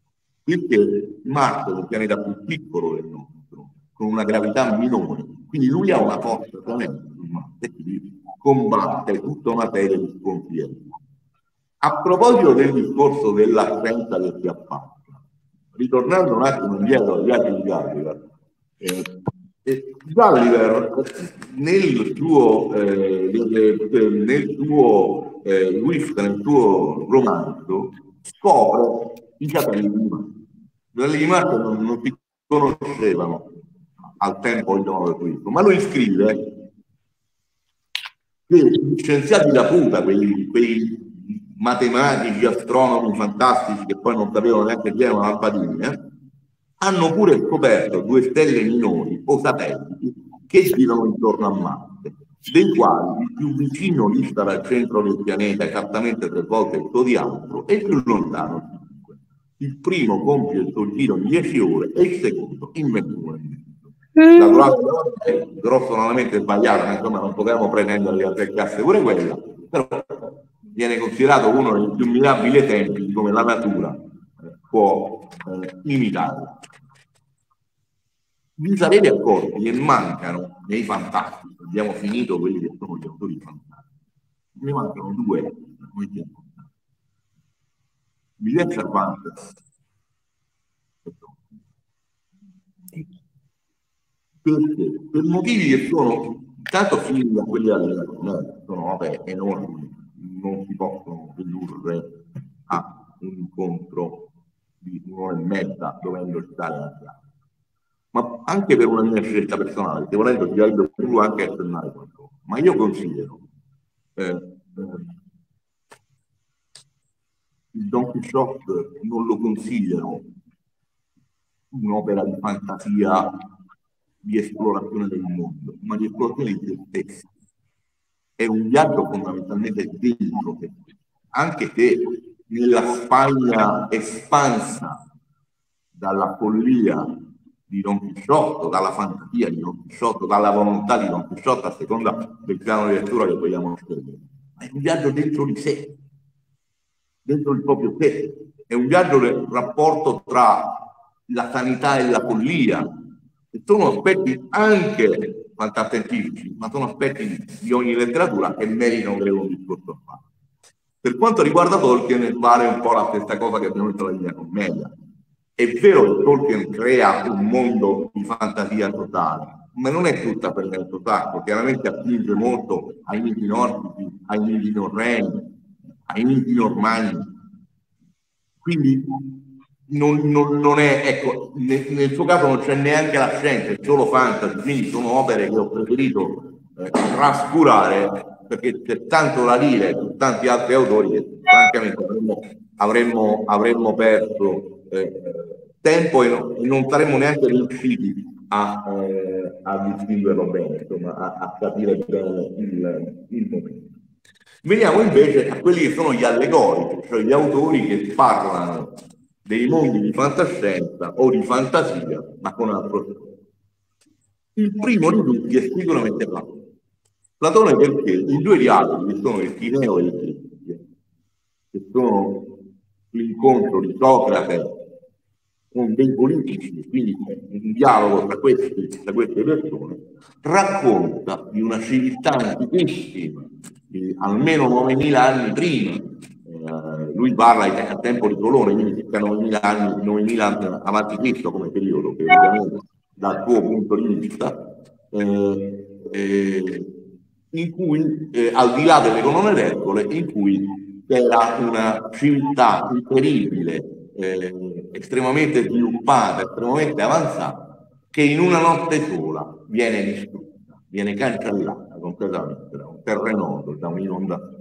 perché Marte è un pianeta più piccolo del nostro, con una gravità minore, quindi lui ha una forza tremenda su Marte, quindi combatte tutta una serie di sconfitti. A proposito del discorso dell'assenza che si appare, ritornando un attimo indietro agli viaggi di Gulliver, eh, eh, Gulliver nel suo, eh, nel suo eh, Swift, nel suo romanzo, scopre i satelliti di Marte. I satelliti di Marte non, non si conoscevano al tempo di Giovanni Swift, ma lui scrive che gli scienziati da punta, quei, quei matematici, astronomi fantastici che poi non sapevano neanche chi erano lampadine, hanno pure scoperto due stelle minori o satelliti che girano intorno a Marte, dei quali il più vicino dista dal centro del pianeta esattamente tre volte il suo diametro e il più lontano cinque. Il primo compie il suo giro in dieci ore e il secondo in ventuno ore. La grossa è grossolanamente sbagliata, ma insomma non potevamo pretendere che azzeccasse pure quella, però viene considerato uno dei più mirabili esempi di come la natura può eh, imitare. Vi sarete accorti che mancano nei fantastici, abbiamo finito quelli che sono gli autori fantastici, ne mancano due, Villette Cervantes. Perché? Per motivi che sono tanto simili a quelli della sono opere enormi, non si possono ridurre a un incontro di un'ora e mezza dovendo stare a casa. Ma anche per una mia scelta personale, che volendo ti avrebbe più anche esternare qualcosa. Ma io considero eh, eh, il Don Quixote non lo considero un'opera di fantasia di esplorazione del mondo, ma di esplorazione di se stessi. È un viaggio fondamentalmente dentro te, anche se nella Spagna espansa dalla follia di Don Quixote, dalla fantasia di Don Quixote, dalla volontà di Don Quixote, a seconda del piano di lettura che vogliamo scegliere. Ma è un viaggio dentro di sé, dentro il proprio sé. È un viaggio del rapporto tra la sanità e la follia, che sono aspetti anche fantascientifici, ma sono aspetti di ogni letteratura che meritano credo un discorso a fare. Per quanto riguarda Tolkien, vale un po' la stessa cosa che abbiamo detto nella Divina Commedia. È vero che Tolkien crea un mondo di fantasia totale, ma non è tutta per mezzo sacro, chiaramente attinge molto ai miti nordici, ai miti norreni, ai miti normanni. Quindi non, non, non è, ecco, nel, nel suo caso non c'è neanche la scienza, è solo fantasy, quindi sono opere che ho preferito eh, trascurare perché c'è tanto da dire su tanti altri autori che francamente avremmo, avremmo, avremmo perso eh, tempo e, no, e non saremmo neanche riusciti a, eh, a distinguerlo bene, insomma, a, a capire bene il, il momento. Veniamo invece a quelli che sono gli allegorici, cioè gli autori che parlano dei mondi di fantascienza o di fantasia, ma con altro scopo. Il primo di tutti è sicuramente Platone. Platone perché i due dialoghi, che sono il Tineo e il Critiche, che sono l'incontro di Socrate con dei politici, quindi un dialogo tra, questi, tra queste persone, racconta di una civiltà antichissima, di almeno novemila anni prima. Eh, lui parla a tempo di Solone, quindi circa novemila anni, novemila anni avanti Cristo come periodo, che ovviamente dal suo punto di vista, eh, eh, in cui, eh, al di là delle colonne d'Ercole, in cui c'era una civiltà incredibile, eh, estremamente sviluppata, estremamente avanzata, che in una notte sola viene distrutta, viene cancellata completamente da un terremoto, da un'inondazione.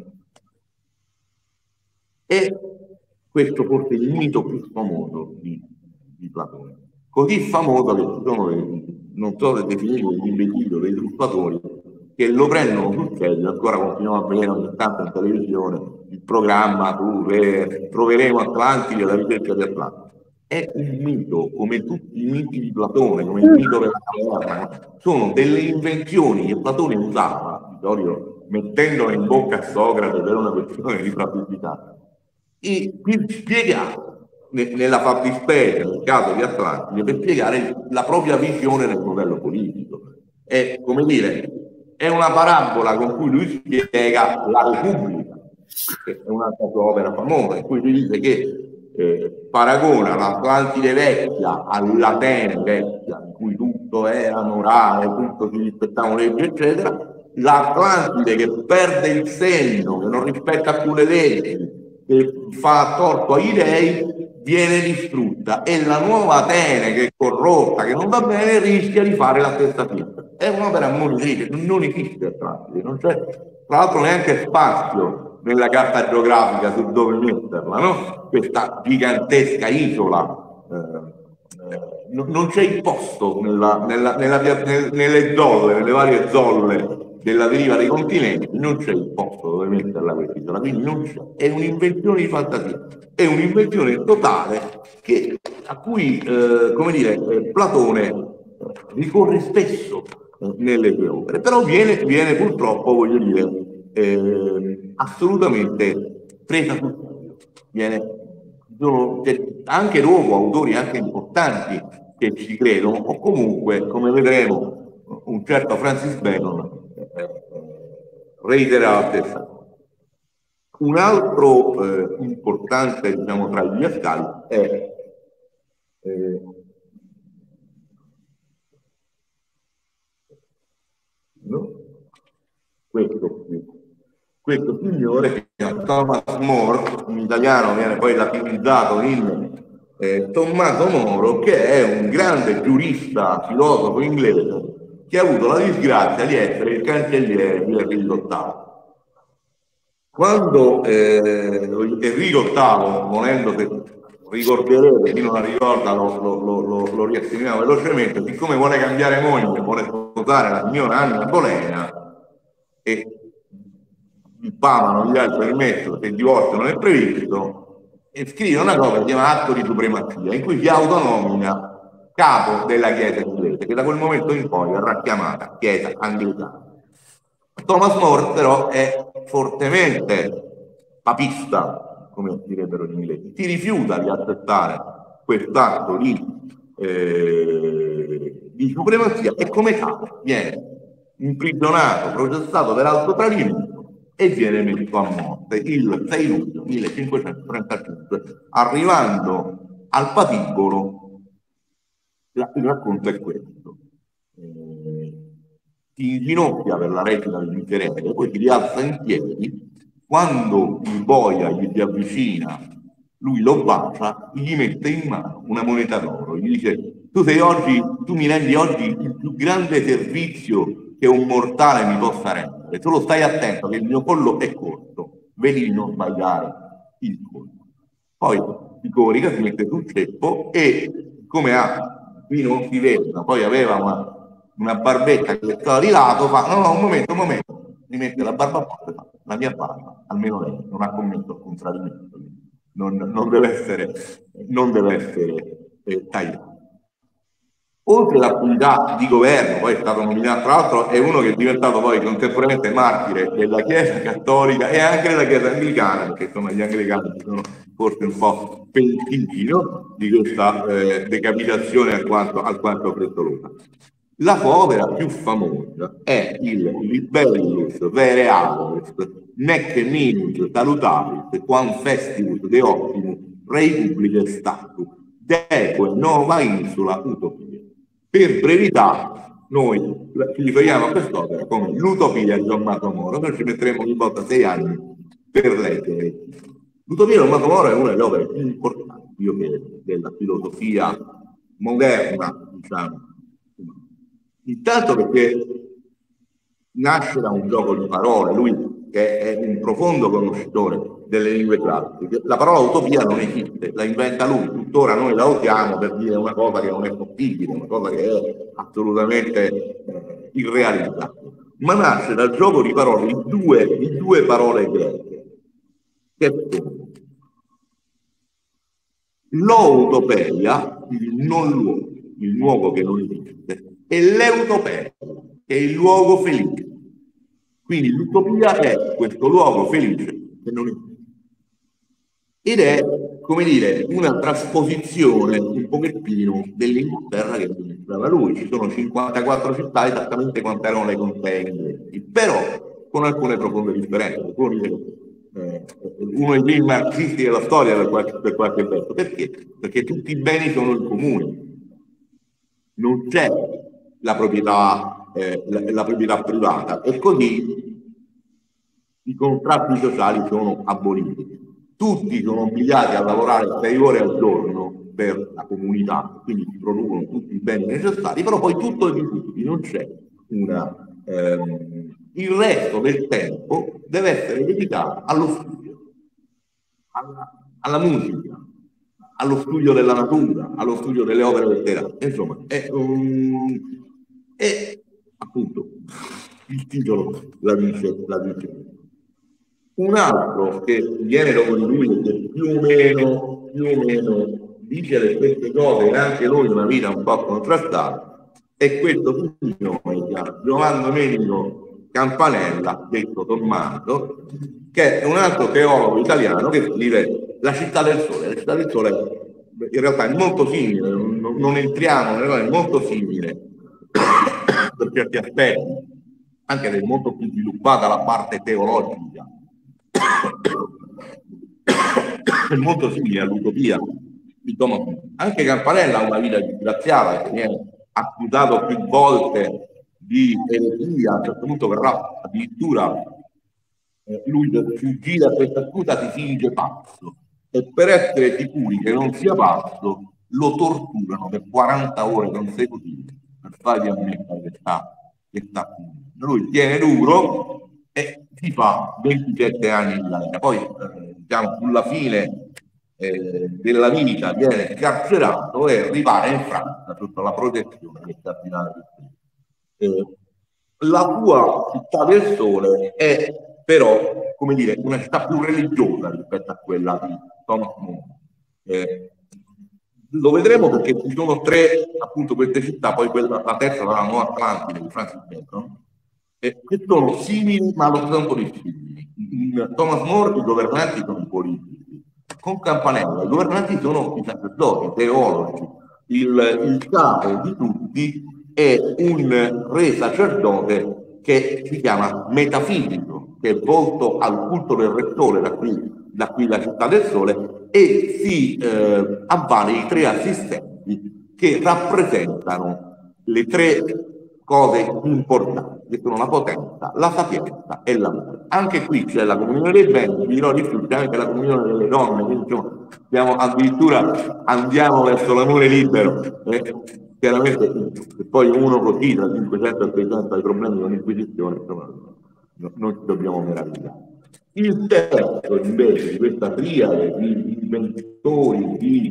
E questo forse è il mito più famoso di, di Platone. Così famoso che ci sono, dei, non so se definire gli imbecilli o dei truffatori, che lo prendono sul serio, ancora continuiamo a vedere ogni tanto in televisione il programma dove troveremo Atlantide, la ricerca di Atlantide. È un mito, come tutti i miti di Platone, come il mito della Terra, sono delle invenzioni che Platone usava, di solito mettendole in bocca a Socrate per una questione di praticità, e per spiegare nella fattispecie, nel caso di Atlantide, per spiegare la propria visione del modello politico. È, come dire, è una parabola con cui lui spiega la Repubblica, che è un'altra sua opera famosa, in cui lui dice che eh, paragona l'Atlantide vecchia all'Atene vecchia, in cui tutto era morale, tutto si rispettavano leggi, eccetera. L'Atlantide che perde il senno, che non rispetta più le leggi, che fa torto agli dei, viene distrutta, e la nuova Atene che è corrotta, che non va bene, rischia di fare la stessa fine. È un'opera ammonitrice, non esiste Atlantide, non c'è tra l'altro neanche spazio nella carta geografica su dove metterla, no? Questa gigantesca isola, eh, eh, non c'è il posto nella, nella, nella, nelle zolle, nelle varie zolle della deriva dei continenti, non c'è il posto dove metterla quest'isola, quindi non c'è, è un'invenzione di fantasia, è un'invenzione totale che, a cui, eh, come dire, eh, Platone ricorre spesso eh, nelle sue opere, però viene, viene purtroppo, voglio dire, eh, assolutamente presa sul serio. Viene, sono, anche dopo autori anche importanti che ci credono, o comunque, come vedremo, un certo Francis Bacon reitera la stessa cosa. Un altro eh, importante, diciamo, tra gli ascali è eh, no? questo qui. Questo signore che si chiama Thomas More, in italiano viene poi latinizzato in eh, Tommaso Moro, che è un grande giurista, filosofo inglese, che ha avuto la disgrazia di essere il cancelliere di Enrico ottavo. Quando eh, Enrico ottavo, volendo, se ricorderete, chi non la ricorda lo, lo, lo, lo, lo riassumiamo velocemente, siccome vuole cambiare moglie, vuole sposare la signora Anna Bolena, e il Papa non gli ha il permesso, se il divorzio non è previsto, e scrive una cosa che si chiama atto di supremazia, in cui si autonomina capo della Chiesa inglese, che da quel momento in poi verrà chiamata Chiesa anglicana. Thomas More però è fortemente papista, come direbbero gli inglesi, si rifiuta di accettare quest'atto di, eh, di supremazia, e come tale viene imprigionato, processato per alto tradimento e viene messo a morte il sei luglio millecinquecentotrentacinque, arrivando al patibolo. Il racconto è questo: eh, si inginocchia per la recita del miserere, poi si rialza in piedi, quando il boia gli si avvicina, lui lo bacia, gli mette in mano una moneta d'oro, gli dice: tu sei oggi, tu mi rendi oggi il più grande servizio che un mortale mi possa rendere, solo stai attento che il mio collo è corto, vedi di non sbagliare il collo. Poi si corica, si mette sul ceppo e, come ha, qui non si vede, ma poi aveva una una barbetta che stava di lato, fa no no un momento, un momento, mi mette la barba a posto, fa la mia barba, almeno lei non ha commesso alcun tradimento, non, non deve essere, non deve essere eh, tagliata. Oltre all'attività di governo, poi è stato nominato, tra l'altro è uno che è diventato poi contemporaneamente martire della Chiesa cattolica e anche della Chiesa anglicana, perché insomma gli anglicani sono forse un po' pentiti, no? Di questa eh, decapitazione alquanto, alquanto frettolosa. La sua opera più famosa è il Libellus Verealis nec minus salutaris quam festivus de optimus rei publicae statu deque nova insula utopia. Per brevità noi ci riferiamo a quest'opera come l'Utopia di Tommaso Moro. Noi ci metteremo ogni volta sei anni per leggere. L'Utopia di Tommaso Moro è una delle opere più importanti, io credo, della filosofia moderna, diciamo. Intanto perché nasce da un gioco di parole, lui che è un profondo conoscitore delle lingue classiche, la parola utopia non esiste, la inventa lui, tuttora noi la usiamo per dire una cosa che non è possibile, una cosa che è assolutamente eh, irrealizzabile, ma nasce dal gioco di parole di due, di due parole greche, che sono l'outopia, il non luogo, il luogo che non esiste, e l'eutopia, che è il luogo felice. Quindi l'utopia è questo luogo felice che non esiste. ed è, come dire, una trasposizione un pochettino dell'Inghilterra che amministrava lui. Ci sono cinquantaquattro città esattamente quante erano le contee inglesi, però con alcune profonde differenze. Con, eh, uno dei primi marxisti della storia per qualche, per qualche verso. Perché? Perché tutti i beni sono in comune, non c'è la proprietà, eh, la, la proprietà privata, e così i contratti sociali sono aboliti. Tutti sono obbligati a lavorare sei ore al giorno per la comunità, quindi si producono tutti i beni necessari, però poi tutto è di tutti, non c'è una... Ehm, il resto del tempo deve essere dedicato allo studio, alla, alla musica, allo studio della natura, allo studio delle opere letterarie. Insomma, è, um, è appunto il titolo la dice, la dice. Un altro che viene dopo di lui e che più o meno, più o meno dice le stesse cose e anche lui una vita un po' contrastata è questo signore, Giovanni Domenico Campanella, detto Tommaso, che è un altro teologo italiano che scrive La città del sole. La città del sole in realtà è molto simile, non, non entriamo, è molto simile per certi aspetti, anche se è molto più sviluppata la parte teologica, è molto simile all'utopia di Thomas More. Anche Campanella ha una vita disgraziata, che viene accusato più volte di eresia, a un certo punto verrà addirittura eh, lui per fuggire a questa accusa si finge pazzo, e per essere sicuri che non sia pazzo lo torturano per quaranta ore consecutive per fargli ammettere che sta, che sta lui tiene duro e si fa ventisette anni in galera. Poi eh, diciamo, sulla fine eh, della vita viene carcerato e rimane in Francia sotto la protezione del cardinale. Eh, la sua città del sole è però, come dire, una città più religiosa rispetto a quella di Thomas More. Eh, lo vedremo perché ci sono tre, appunto, queste città, poi quella, la terza, la Nuova Atlantide di Francis Bacon, eh, che sono simili ma allo stesso tempo dissimili. In Thomas More i governanti sono i politici, con Campanella i governanti sono i sacerdoti, i teologi. Il, il capo di tutti è un re sacerdote che si chiama metafisico, che è volto al culto del rettore, da qui, da qui la città del sole, e si eh, avvale i tre assistenti che rappresentano le tre cose importanti, che sono la potenza, la sapienza e l'amore. Anche qui c'è la comunione dei beni, vi dirò di più, c'è anche la comunione delle donne, quindi insomma, siamo addirittura andiamo verso l'amore libero. Eh? Chiaramente, se poi uno così tra cinquecento e seicento ha i problemi con l'inquisizione, insomma, no, non ci dobbiamo meravigliare. Il terzo invece di questa triade di inventori di,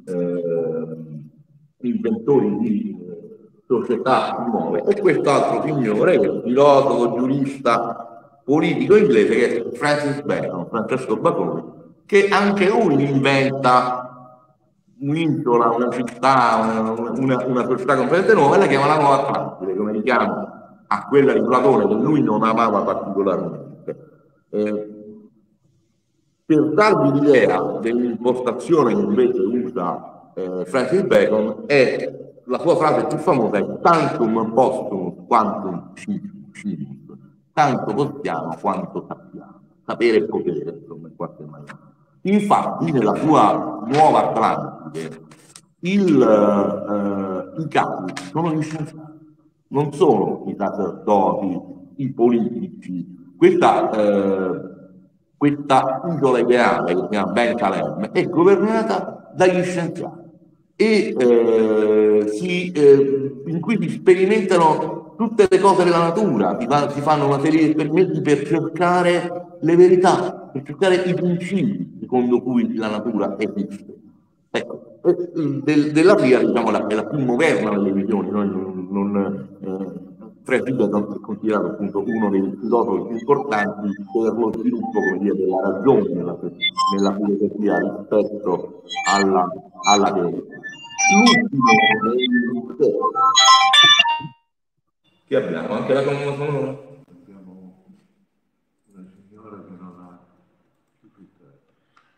eh, inventori di società nuove è quest'altro signore che è filosofo, giurista, politico inglese, che è Francis Bacon, Francesco Bacone, che anche lui inventa un'isola, una città, una, una, una società completamente nuova, e la chiama la Nuova Atlantide, come richiamo a quella di Platone che lui non amava particolarmente. Eh, per darvi l'idea dell'impostazione che invece usa eh, Francis Bacon, è la sua frase più famosa è tantum possumus quantum civimus, tanto possiamo quanto sappiamo, sapere e potere, insomma, in qualche maniera. Infatti nella sua Nuova Atlantide il, eh, i capi sono gli scienziati, non sono i sacerdoti, i politici. Questa, eh, questa isola ideale che si chiama Ben Calem è governata dagli scienziati e eh, si, eh, in cui si sperimentano tutte le cose della natura, si, fa, si fanno una serie di esperimenti per cercare le verità, per cercare i principi secondo cui la natura esiste. Ecco, del, della P R I A, diciamo, la, è la più moderna delle visioni, no? non, non, eh, Francis Bacon è considerato appunto uno dei filosofi più importanti per lo sviluppo, come dire, della ragione nella, nella filosofia rispetto alla, alla teoria. L'ultimo che abbiamo, anche la colonna sonora.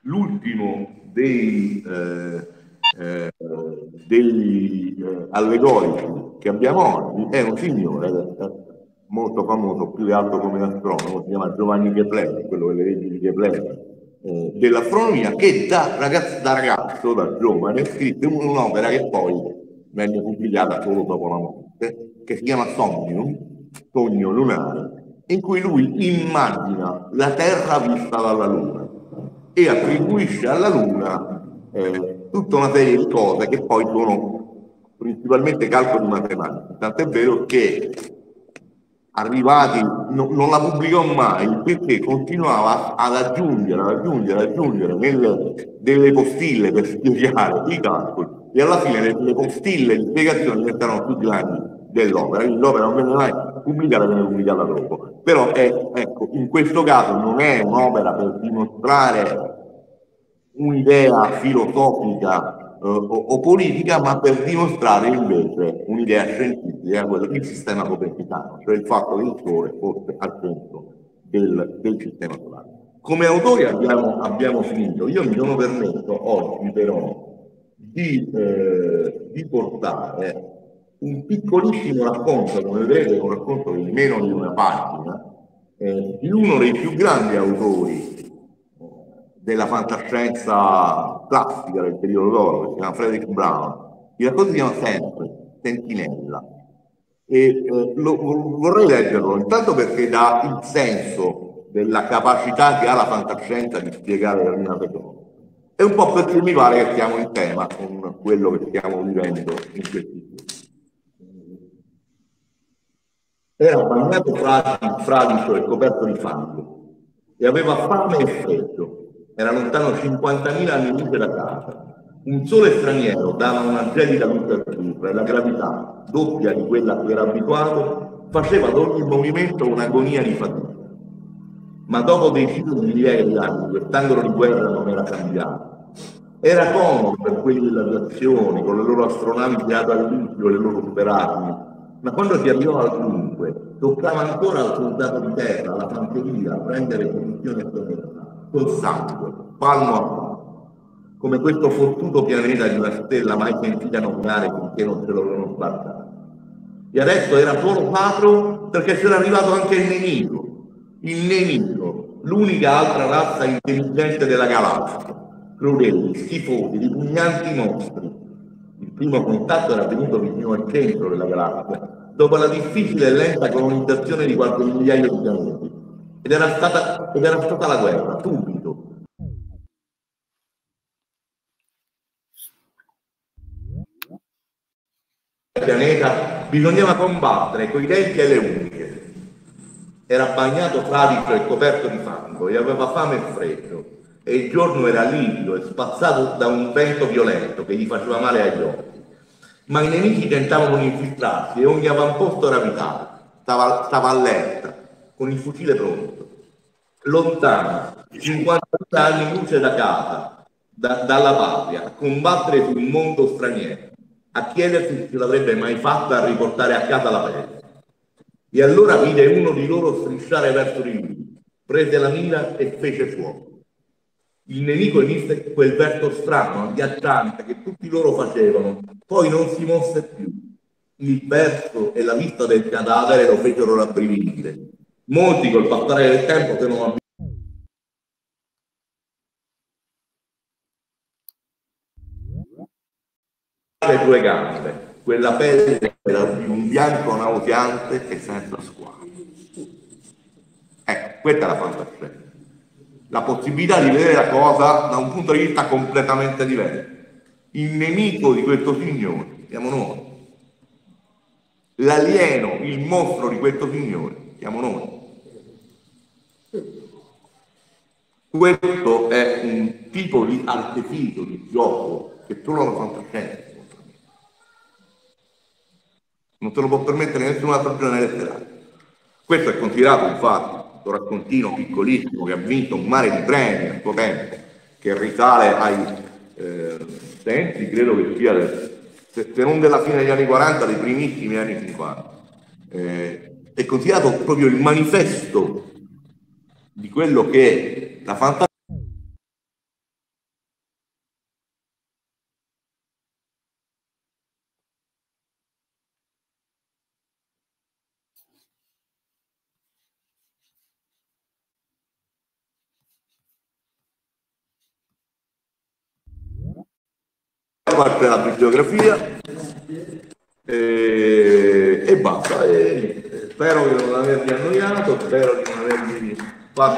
l'ultimo dei, eh, eh, degli eh, allegorici che abbiamo oggi è un signore eh, molto famoso, più che altro come astronomo, si chiama Giovanni Kepler, quello delle leggi di Kepler, eh, dell'astronomia, che da ragazzo, da ragazzo, da giovane, scrisse un'opera che poi venne pubblicata solo dopo la morte, che si chiama Somnium, Sogno lunare, in cui lui immagina la Terra vista dalla Luna e attribuisce alla Luna eh, tutta una serie di cose che poi sono principalmente calcoli matematici, tant'è vero che arrivati, no, non la pubblicò mai perché continuava ad aggiungere, ad aggiungere, ad aggiungere nelle, delle postille per spiegare i calcoli e alla fine le, le postille di spiegazione diventarono più grandi dell'opera, quindi l'opera non venne mai pubblicata, venne pubblicata dopo. Però è, ecco, in questo caso non è un'opera per dimostrare un'idea filosofica eh, o, o politica, ma per dimostrare invece un'idea scientifica, quello del sistema copernicano, cioè il fatto che il Sole fosse al centro del, del sistema solare. Come autori abbiamo, abbiamo finito. Io mi sono permesso oggi però di, eh, di portare un piccolissimo racconto, come vedete, un racconto di meno di una pagina, eh, di uno dei più grandi autori della fantascienza classica del periodo d'oro, che si chiama Frederick Brown. Il racconto si chiama sempre Sentinella. E eh, lo, vorrei leggerlo intanto perché dà il senso della capacità che ha la fantascienza di spiegare determinate cose, e un po' perché mi pare che stiamo in tema con quello che stiamo vivendo in questi giorni. Era bagnato fradicio e coperto di fango e aveva fame e freddo. Era lontano cinquantamila anni luce da casa. Un sole straniero dava una gelida luce azzurra e la gravità, doppia di quella a cui era abituato, faceva ad ogni movimento un'agonia di fatica. Ma dopo decine di migliaia di anni quest'angolo di guerra non era cambiato. Era comodo per quelli dell'aviazione, con le loro astronavi tirate all'inizio e le loro superarmi, ma quando si arrivò al dunque, toccava ancora al soldato di terra, alla fanteria, a prendere posizione a terra, col sangue, palmo a palmo, come questo fottuto pianeta di una stella mai sentita nominare finché non se lo avevano sbarcato. E adesso era solo sacro perché c'era arrivato anche il nemico, il nemico, l'unica altra razza intelligente della galassia, crudeli, schifosi, ripugnanti mostri. Il primo contatto era venuto vicino al centro della galassia, dopo la difficile e lenta colonizzazione di qualche migliaio di pianeti. Ed era stata, ed era stata la guerra, subito. Il pianeta bisognava combattere coi denti e le unghie. Era bagnato fradicio e coperto di fango e aveva fame e freddo, e il giorno era livido e spazzato da un vento violento che gli faceva male agli occhi. Ma i nemici tentavano di infiltrarsi e ogni avamposto era vitale. Stava, stava allerta, con il fucile pronto. Lontano, cinquanta anni luce da casa, da, dalla patria, a combattere su un mondo straniero, a chiedersi se l'avrebbe mai fatta a riportare a casa la pelle. E allora vide uno di loro strisciare verso di lui, prese la mira e fece fuoco. Il nemico emise quel verso strano, agghiacciante, che tutti loro facevano, poi non si mosse più. Il verso e la vista del cadavere lo fecero rabbrividire. Molti col passare del tempo se non le due gambe, quella pelle era di un bianco nauseante e senza squalo. Ecco, questa è la fantascienza. La possibilità di vedere la cosa da un punto di vista completamente diverso. Il nemico di questo signore siamo noi. L'alieno, il mostro di questo signore siamo noi. Questo è un tipo di artificio, di gioco che solo la fantascienza non se lo può permettere nessun altro genere letterario. Questo è considerato, infatti, un raccontino piccolissimo che ha vinto un mare di premi a suo tempo, che risale ai eh, tempi, credo che sia, del, se, se non della fine degli anni quaranta, dei primissimi anni cinquanta. Eh, è considerato proprio il manifesto di quello che la fantascienza parte della bibliografia e, e basta. E spero di non avervi annoiato, spero di non avervi fatto.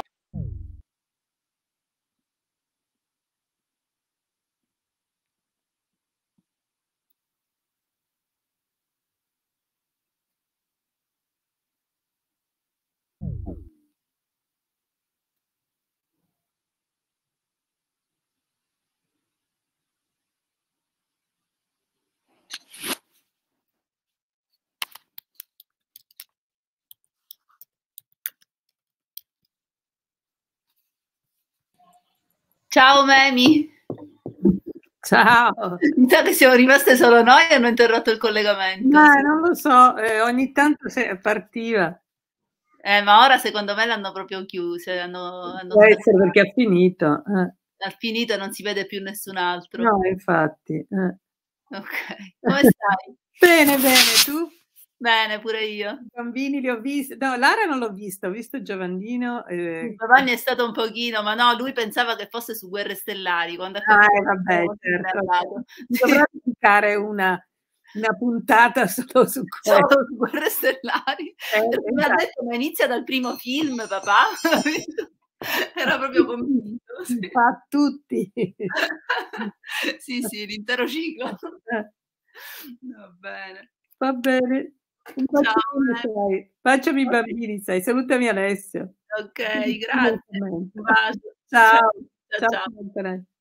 Ciao Memi. Ciao. Mi sa che siamo rimaste solo noi e hanno interrotto il collegamento. Ma sì. Non lo so, eh, ogni tanto se partiva. Eh, ma ora secondo me l'hanno proprio chiuso. Hanno, hanno Può essere perché ha finito. Eh. Ha finito e non si vede più nessun altro. No, infatti. Eh. Ok. Come stai? Bene, bene, tu? Bene, pure io. I bambini li ho visti. No, Lara non l'ho vista, ho visto Giovannino. Eh... Giovanni è stato un pochino, ma no, lui pensava che fosse su Guerre Stellari. Quando ha capito, ah, eh, vabbè, certo. Dovrà dedicare una, una puntata solo su Solo su Guerre Stellari. Eh, mi ha detto, ma inizia dal primo film, papà. Era proprio convinto. Sì. Fa tutti. Sì, sì, l'intero ciclo. Va bene. Va bene. Ciao, Facciami i bambini, sai. Salutami Alessio. Ok, grazie. Un bacio. Ciao. Ciao. Ciao. Ciao. Ciao.